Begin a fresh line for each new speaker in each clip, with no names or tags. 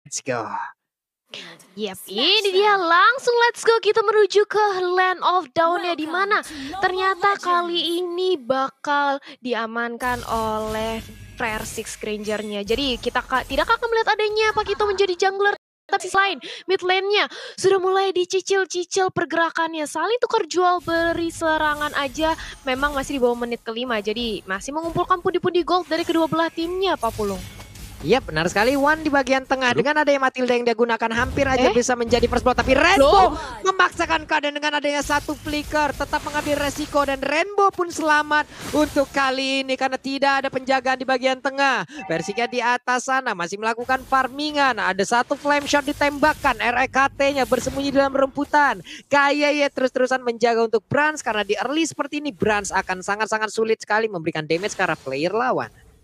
Let's go.
Yap, ini dia langsung let's go kita menuju ke Land of Dawn-nya di mana ternyata kali ini bakal diamankan oleh Rare Six Granger-nya. Jadi kita tidak akan melihat adanya Pakito menjadi jungler. Tapi selain mid lane-nya sudah mulai dicicil-cicil pergerakannya, saling tukar jual beri serangan aja memang masih di bawah menit kelima. Jadi masih mengumpulkan pundi-pundi gold dari kedua belah timnya, Pak Pulung.
Iya benar sekali, Wan di bagian tengah dengan adanya Matilda yang dia gunakan hampir aja bisa menjadi first blood, tapi Rainbow memaksakan keadaan dengan adanya satu flicker, tetap mengambil resiko dan Rainbow pun selamat untuk kali ini karena tidak ada penjagaan di bagian tengah. Versinya di atas sana masih melakukan farmingan, ada satu flame shot ditembakkan, REKT-nya bersembunyi dalam rumputan. Kayak ya terus-terusan menjaga untuk Brans karena di early seperti ini Brans akan sangat-sangat sulit sekali memberikan damage ke arah player lawan.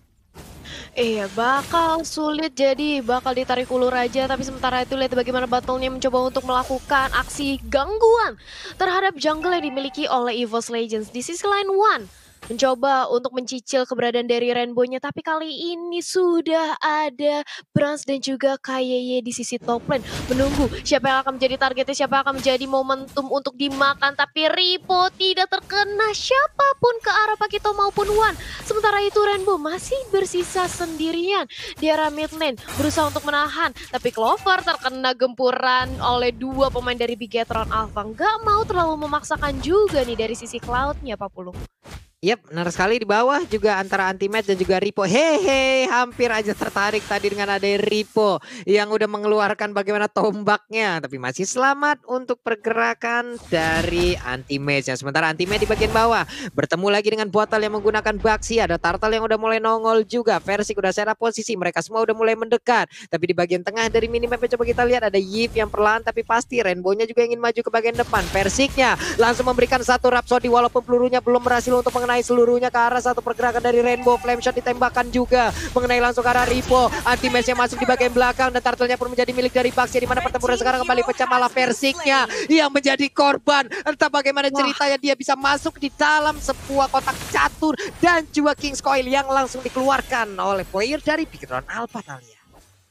Iya, bakal sulit jadi bakal ditarik ulur aja. Tapi sementara itu lihat bagaimana battle-nya mencoba untuk melakukan aksi gangguan terhadap jungle yang dimiliki oleh EVOS Legends. Di sisi lain One mencoba untuk mencicil keberadaan dari Rainbow-nya. Tapi kali ini sudah ada Brans dan juga KYY di sisi top lane. Menunggu siapa yang akan menjadi targetnya, siapa yang akan menjadi momentum untuk dimakan. Tapi Ripo tidak terkena siapapun ke arah Pakito maupun Wan. Sementara itu Rainbow masih bersisa sendirian di arah mid lane. Berusaha untuk menahan. Tapi Clover terkena gempuran oleh dua pemain dari Bigetron Alpha. Nggak mau terlalu memaksakan juga nih dari sisi Cloud-nya, Pak Pulung.
Yap, benar sekali di bawah juga antara Anti-Match dan juga Ripo. Hehe, hampir aja tertarik tadi dengan ada Ripo yang udah mengeluarkan bagaimana tombaknya. Tapi masih selamat untuk pergerakan dari Anti-Match. Sementara Anti-Match di bagian bawah bertemu lagi dengan Bottle yang menggunakan Baxi. Ada Turtle yang udah mulai nongol juga. Versik udah setup posisi, mereka semua udah mulai mendekat. Tapi di bagian tengah dari minimap coba kita lihat ada Yip yang perlahan tapi pasti. Rainbow-nya juga ingin maju ke bagian depan. Versiknya langsung memberikan satu Rhapsody walaupun pelurunya belum berhasil untuk mengenai seluruhnya ke arah satu pergerakan dari Rainbow. Flame shot ditembakkan juga mengenai langsung ke arah Ripo. Anti-Match yang masuk di bagian belakang dan Turtle-nya pun menjadi milik dari Baxi, di mana pertempuran sekarang kembali pecah, malah Versiknya yang menjadi korban. Entah bagaimana ceritanya dia bisa masuk di dalam sebuah kotak catur dan juga King's Coil yang langsung dikeluarkan oleh player dari Bigetron Alpha Talia.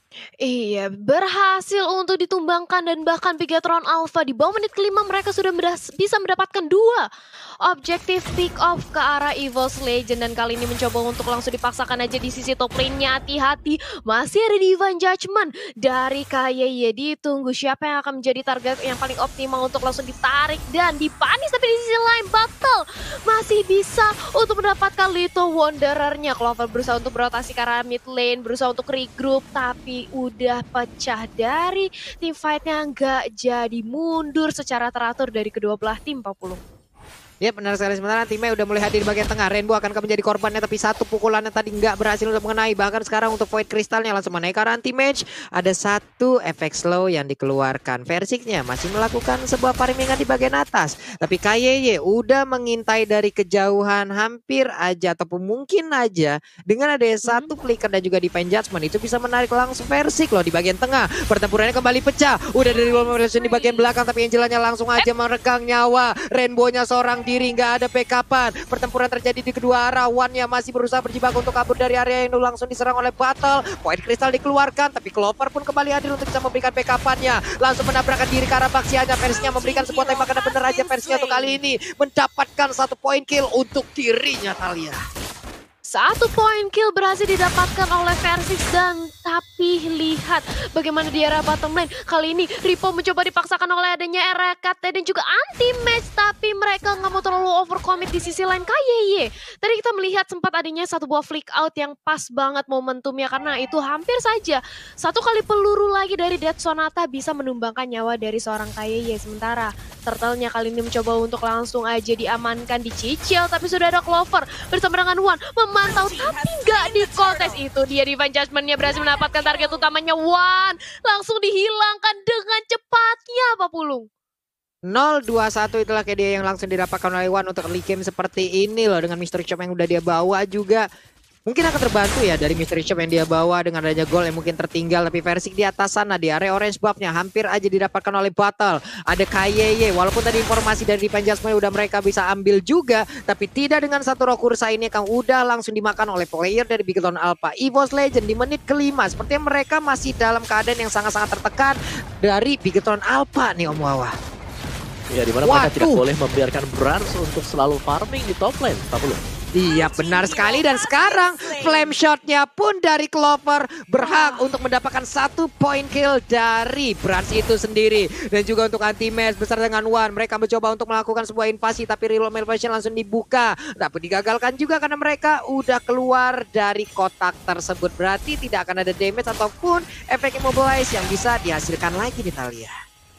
Iya, berhasil untuk ditumbangkan dan bahkan Bigetron Alpha di bawah menit kelima mereka sudah bisa mendapatkan dua objektif pick off ke arah EVOS Legend. Dan kali ini mencoba untuk langsung dipaksakan aja di sisi top lane-nya. Hati-hati, masih ada Divine Judgment dari KYY. Ditunggu siapa yang akan menjadi target yang paling optimal untuk langsung ditarik dan dipanis. Tapi di sisi lain Battle masih bisa untuk mendapatkan Little Wanderer-nya. Clover berusaha untuk berotasi ke arah mid lane, berusaha untuk regroup, tapi udah pecah dari tim fight-nya, nggak jadi mundur secara teratur dari kedua belah tim, Pak Pulung.
Ya benar sekali, sementara timnya udah mulai hadir di bagian tengah. Rainbow akan menjadi korbannya tapi satu pukulannya tadi nggak berhasil untuk mengenai. Bahkan sekarang untuk Void Crystalnya langsung menaik ke arah Anti-Match. Ada satu efek slow yang dikeluarkan. Versiknya masih melakukan sebuah farmingan di bagian atas. Tapi KYY udah mengintai dari kejauhan hampir aja ataupun mungkin aja dengan ada satu flicker dan juga Divine Judgment itu bisa menarik langsung Versik loh di bagian tengah. Pertempurannya kembali pecah. Udah dari di bagian belakang tapi Angelanya langsung aja meregang nyawa. Rainbow-nya seorang diri, nggak ada backupan. Pertempuran terjadi di kedua arah. One-nya masih berusaha berjibaku untuk kabur dari area yang langsung diserang oleh Battle. Void Crystal dikeluarkan, tapi Clover pun kembali hadir untuk bisa memberikan backupannya. Langsung menabrakkan diri ke arah Baxianya. Versinya memberikan sebuah tembakan dan bener aja versinya untuk kali ini mendapatkan satu poin kill untuk dirinya Talia.
Satu poin kill berhasil didapatkan oleh Versix dan tapi lihat bagaimana di arah bottom lane. Kali ini Ripo mencoba dipaksakan oleh adanya RKT dan juga Anti-Match, tapi mereka nggak mau terlalu overcommit di sisi lain KYY. Tadi kita melihat sempat adanya satu buah flick out yang pas banget momentumnya karena itu hampir saja satu kali peluru lagi dari Death Sonata bisa menumbangkan nyawa dari seorang KYY. Sementara Turtle-nya kali ini mencoba untuk langsung aja diamankan, dicicil, tapi sudah ada Clover bersama dengan One memantau tapi nggak di kontes. Itu dia Divine Judgment-nya berhasil mendapatkan target utamanya One, langsung dihilangkan dengan cepatnya Pak Pulung.
0-2-1 itulah kayak dia yang langsung didapatkan oleh One untuk early game seperti ini loh, dengan Mystery Shop yang udah dia bawa juga. Mungkin akan terbantu ya dari Mystery Shop yang dia bawa dengan adanya gol yang mungkin tertinggal. Tapi Versik di atas sana di area orange buff-nya hampir aja didapatkan oleh Battle. Ada KYY, walaupun tadi informasi dari Penjasma udah mereka bisa ambil juga. Tapi tidak dengan satu Rokursa ini yang udah langsung dimakan oleh player dari Bigleton Alpha. EVOS Legend di menit kelima. Sepertinya mereka masih dalam keadaan yang sangat-sangat tertekan dari Bigleton Alpha nih Om Wawa.
Ya, dimana mereka tidak boleh membiarkan Brans untuk selalu farming di top lane, tak perlu.
Iya benar sekali, dan sekarang flame shotnya pun dari Clover berhak untuk mendapatkan 1 point kill dari Brans itu sendiri. Dan juga untuk anti-match beserta dengan One, mereka mencoba untuk melakukan sebuah invasi tapi reload malfunction langsung dibuka. Tapi digagalkan juga karena mereka udah keluar dari kotak tersebut. Berarti tidak akan ada damage ataupun efek immobilize yang bisa dihasilkan lagi di Talia.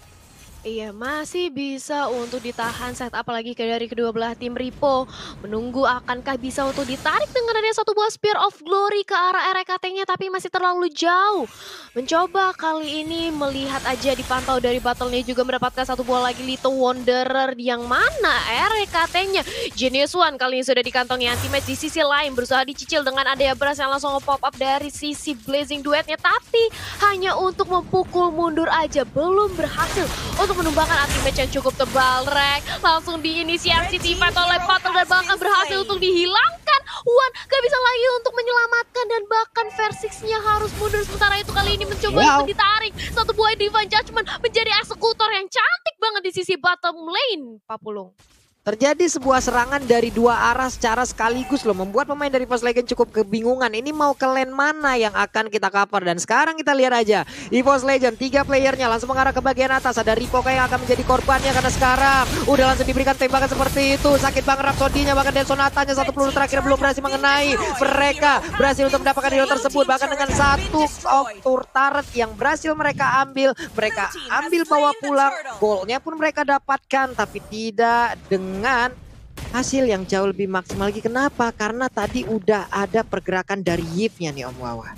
Iya, masih bisa untuk ditahan set apalagi dari kedua belah tim. Ripo menunggu akankah bisa untuk ditarik dengan adanya satu buah Spear of Glory ke arah RKT-nya, tapi masih terlalu jauh. Mencoba kali ini melihat aja dipantau dari battle-nya, juga mendapatkan satu buah lagi Little Wanderer yang mana RKT-nya. Genius One kali ini sudah dikantongi anti-match. Di sisi lain berusaha dicicil dengan adanya Brans yang langsung nge-pop up dari sisi Blazing Duetnya, tapi hanya untuk memukul mundur aja, belum berhasil untuk menumbangkan anti-match yang cukup tebal. Rek langsung diinisiasi teamfight oleh Battle dan bahkan berhasil untuk dihilangkan. One gak bisa lagi untuk menyelamatkan dan bahkan Versix-nya harus mundur. Sementara itu kali ini mencoba untuk ditarik satu buah Divine Judgment menjadi eksekutor yang cantik banget di sisi bottom lane, Papulung.
Terjadi sebuah serangan dari dua arah secara sekaligus loh, membuat pemain dari EVOS Legend cukup kebingungan. Ini mau ke lane mana yang akan kita cover, dan sekarang kita lihat aja EVOS Legend 3 playernya langsung mengarah ke bagian atas. Ada Ripo yang akan menjadi korbannya karena sekarang udah langsung diberikan tembakan seperti itu. Sakit banget Rhapsody-nya, bahkan Dan Sonatanya satu peluru terakhir belum berhasil mengenai. Mereka berhasil untuk mendapatkan hero tersebut, bahkan dengan satu auto turret yang berhasil mereka ambil. Mereka ambil bawa pulang, golnya pun mereka dapatkan, tapi tidak dengan hasil yang jauh lebih maksimal lagi. Kenapa? Karena tadi udah ada pergerakan dari Yves-nya nih Om Wawa.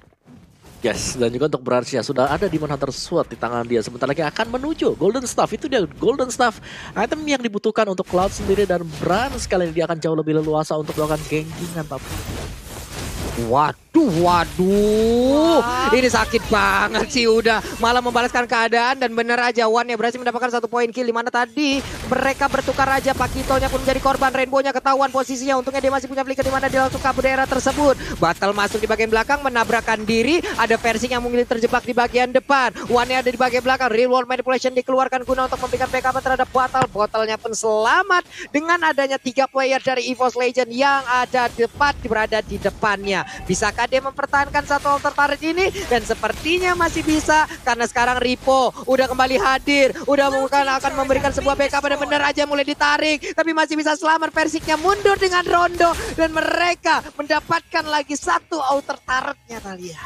Yes, dan juga untuk Brans ya sudah ada Demon Hunter Sword di tangan dia. Sebentar lagi akan menuju Golden Staff. Itu dia Golden Staff, item yang dibutuhkan untuk Cloud sendiri, dan Brans kali ini dia akan jauh lebih leluasa untuk melakukan gankingan.
Waduh, ini sakit banget sih, udah malah membalaskan keadaan. Dan bener aja One-nya berhasil mendapatkan 1 poin kill, dimana tadi mereka bertukar aja. Pakitonya pun menjadi korban, Rainbow-nya ketahuan posisinya. Untungnya dia masih punya flicker, dimana dia langsung kabur daerah tersebut. Battle masuk di bagian belakang, menabrakkan diri. Ada Versik yang mungkin terjebak di bagian depan, One-nya ada di bagian belakang. Real World Manipulation dikeluarkan guna untuk memberikan backup terhadap Battle. Bottle-nya pun selamat dengan adanya 3 player dari EVOS Legend yang ada tepat berada di depannya. Bisakah dia mempertahankan satu altar turret ini? Dan sepertinya masih bisa, karena sekarang Ripo udah kembali hadir, udah akan memberikan sebuah backup, dan bener aja mulai ditarik, tapi masih bisa selamat. Versiknya mundur dengan Rondo, dan mereka mendapatkan lagi satu altar turretnya Talia.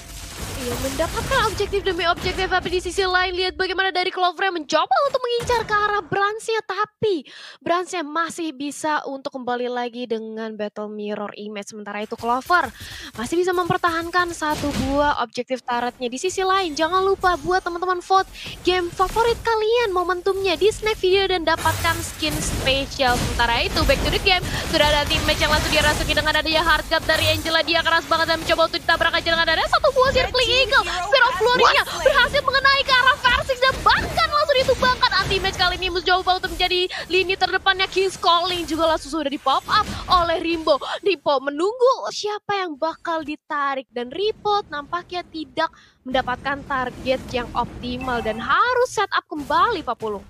Iya, mendapatkan objektif demi objektif, tapi di sisi lain lihat bagaimana dari Clover yang mencoba untuk mengincar ke arah Brans-nya, tapi Brans-nya masih bisa untuk kembali lagi dengan Battle Mirror Image. Sementara itu Clover masih bisa mempertahankan satu buah objektif turretnya. Di sisi lain jangan lupa buat teman-teman vote game favorit kalian momentumnya di snack video dan dapatkan skin spesial. Sementara itu back to the game, sudah ada tim match yang langsung dirasuki dengan adanya hard cut dari Angela. Dia keras banget dan mencoba untuk ditabrak aja dengan adanya satu buah circling Eagle. Spear of Glory-nya berhasil mengenai ke arah Versix dan bahkan langsung ditumbangkan. Anti-match kali ini mencoba untuk menjadi lini terdepannya. King's Calling juga langsung sudah di-pop up oleh Rimbo. Ripo menunggu siapa yang bakal ditarik, dan Ripo nampaknya tidak mendapatkan target yang optimal dan harus set up kembali Papulung.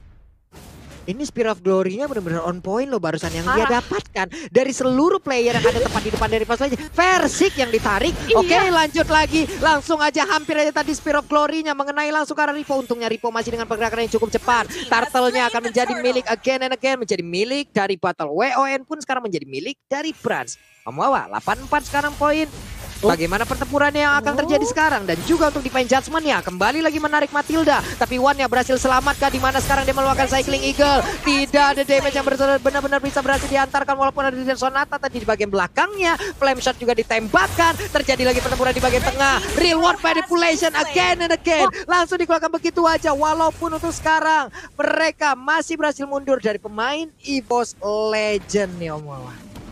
Ini Spear of Glory-nya benar-benar on point loh barusan yang dia dapatkan dari seluruh player yang ada tepat di depan dari EVOS Legend. Versik yang ditarik. Oke, lanjut lagi. Langsung aja hampir aja tadi Spear of Glory-nya mengenai langsung ke arah Ripo. Untungnya Ripo masih dengan pergerakan yang cukup cepat. Turtle-nya akan menjadi milik again and again, menjadi milik dari Battle. WON pun sekarang menjadi milik dari Brans. Om Wawa 84 sekarang poin. Bagaimana pertempurannya yang akan terjadi sekarang, dan juga untuk Divine Judgment-nya kembali lagi menarik Matilda, tapi One-nya berhasil selamatkan, di mana sekarang dia melakukan Cycling Eagle. Tidak ada damage yang benar-benar bisa berhasil diantarkan, walaupun ada di Sonata tadi di bagian belakangnya. Flame Shot juga ditembakkan. Terjadi lagi pertempuran di bagian tengah. Real World Manipulation again and again. Langsung dikeluarkan begitu aja, walaupun untuk sekarang mereka masih berhasil mundur dari pemain EVOS Legend nih Om Wawa.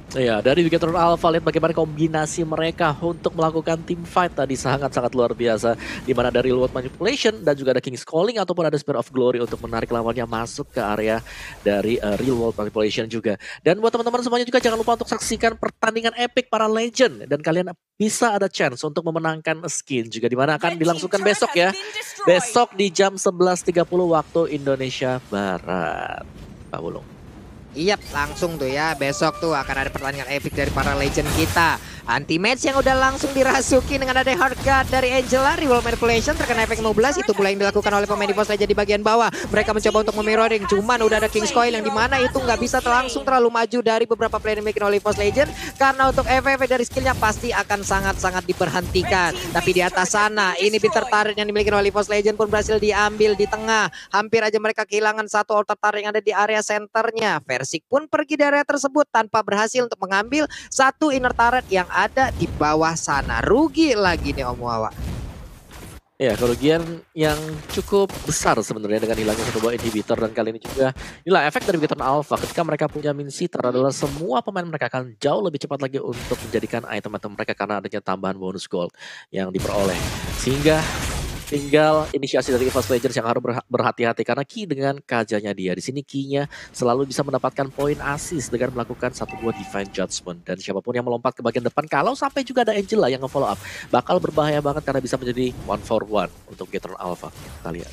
Iya, dari Bigetron Alpha lihat bagaimana kombinasi mereka untuk melakukan team fight tadi sangat-sangat luar biasa. Di mana ada Real World Manipulation dan juga ada King's Calling ataupun ada Spear of Glory untuk menarik lawannya masuk ke area dari Real World Manipulation juga. Dan buat teman-teman semuanya juga jangan lupa untuk saksikan pertandingan epic para legend dan kalian bisa ada chance untuk memenangkan skin juga di mana akan dilangsungkan besok ya. Besok di jam 11.30 waktu Indonesia Barat. Pak Wulung.
Iya, langsung tuh ya. Besok tuh akan ada pertandingan epic dari para legend kita. Anti-match yang udah langsung dirasuki dengan ada hard guard dari Angela. Reworld Manipulation terkena efek 15. Itu pula yang dilakukan oleh pemain EVOS Legends di bagian bawah. Mereka mencoba untuk memirroring. Cuman udah ada King's Coil yang dimana itu nggak bisa langsung terlalu maju dari beberapa player yang dimiliki oleh EVOS Legends. Karena untuk FF dari skillnya pasti akan sangat-sangat diperhentikan. Tapi di atas sana ini bitter turret yang dimiliki oleh EVOS Legends pun berhasil diambil di tengah. Hampir aja mereka kehilangan satu altar turret yang ada di area centernya. Versik pun pergi dari area tersebut tanpa berhasil untuk mengambil satu inner turret yang ada di bawah sana. Rugi lagi nih Om Wawa.
Ya, kerugian yang cukup besar sebenarnya dengan hilangnya satu buah inhibitor dan kali ini juga inilah efek dari Bigetron Alpha ketika mereka punya min sitter adalah semua pemain mereka akan jauh lebih cepat lagi untuk menjadikan item-item mereka karena adanya tambahan bonus gold yang diperoleh. Sehingga tinggal inisiasi dari EVOS Legends yang harus berhati-hati karena Ki dengan kajanya dia. Di sini Ki-nya selalu bisa mendapatkan poin assist dengan melakukan satu buah Divine Judgment. Dan siapapun yang melompat ke bagian depan, kalau sampai juga ada Angela yang nge-follow up, bakal berbahaya banget karena bisa menjadi 1-for-1 untuk Bigetron Alpha. Kita lihat.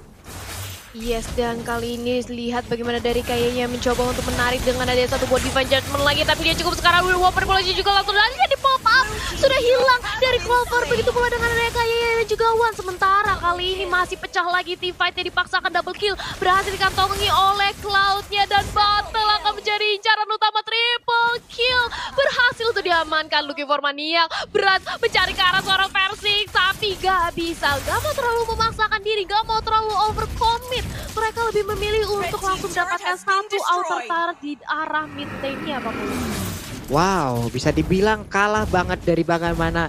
Yes, dan kali ini lihat bagaimana dari kayaknya mencoba untuk menarik dengan ada satu buah Divine Judgment lagi, tapi dia cukup sekarang. Reworld Manipulation juga langsung di pop up, sudah hilang dari Clover. Begitu pula dengan ada kayaknya dan juga Wan. Sementara kali ini masih pecah lagi team fight-nya, dipaksakan double kill, berhasil dikantongi oleh Cloud-nya dan Battle akan menjadi incaran utama. Triple kill berhasil untuk diamankan. Looking for Maniac berat mencari ke arah seorang Versik, tapi gak bisa, gak mau terlalu memaksakan diri, gak mau terlalu overcommit. Mereka lebih memilih untuk langsung mendapatkan satu altar turret di arah mid lane-nya, Pak Pulu.
Wow, bisa dibilang kalah banget dari bagaimana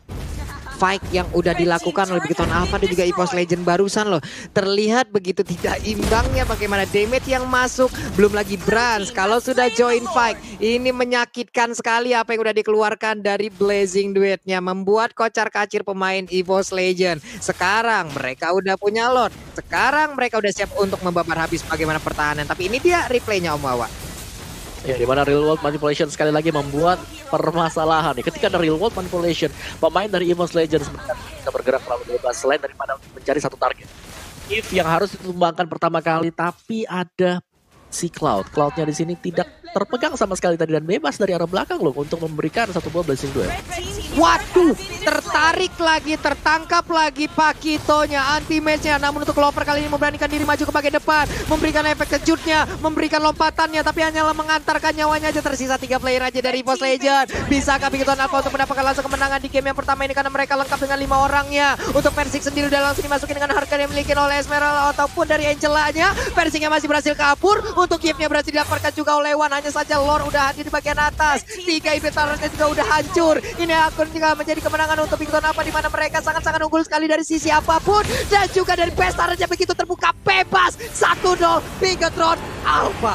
fight yang udah dilakukan oleh Bigetron Alpha dan juga EVOS Legends barusan loh. Terlihat begitu tidak imbangnya bagaimana damage yang masuk. Belum lagi Brans kalau sudah join fight. Ini menyakitkan sekali apa yang udah dikeluarkan dari Blazing Duet-nya. Membuat kocar-kacir pemain EVOS Legends. Sekarang mereka udah punya Lord. Sekarang mereka udah siap untuk membabar habis bagaimana pertahanan. Tapi ini dia replaynya Om Wawa.
Ya, di mana Real World Manipulation sekali lagi membuat permasalahan. Ketika ada Real World Manipulation, pemain dari EVOS Legends bisa bergerak terlalu bebas selain daripada mencari satu target. If yang harus ditumbangkan pertama kali, tapi ada si Cloud. Cloud-nya di sini tidak terpegang sama sekali tadi dan bebas dari arah belakang loh untuk memberikan satu buah Blazing Duet.
Waduh, tertarik lagi, tertangkap lagi Pakitonya, anti-match-nya. Namun untuk Clover kali ini memberanikan diri maju ke bagian depan, memberikan efek kejutnya, memberikan lompatannya, tapi hanyalah mengantarkan nyawanya aja. Tersisa 3 player aja dari EVOS Legends. Bisakah Bigetron Alpha untuk mendapatkan langsung kemenangan di game yang pertama ini karena mereka lengkap dengan 5 orangnya. Untuk Versik sendiri udah langsung dimasukin dengan harga yang dimiliki oleh Esmeralda ataupun dari Angela-nya. Versiknya masih berhasil kabur, untuk gift-nya berhasil didapatkan juga oleh Wan. Hanya saja Lord udah hadir di bagian atas. 3 inventarnya juga udah hancur. Ini akun juga menjadi kemenangan untuk Bigetron Alpha di mana mereka sangat-sangat unggul sekali dari sisi apapun dan juga dari pestarnya begitu terbuka bebas. 1-0 Bigetron Alpha.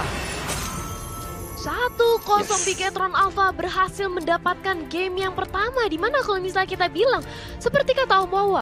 1-0 Bigetron Alpha berhasil mendapatkan game yang pertama, di mana kalau misalnya kita bilang seperti kata Om Wawa,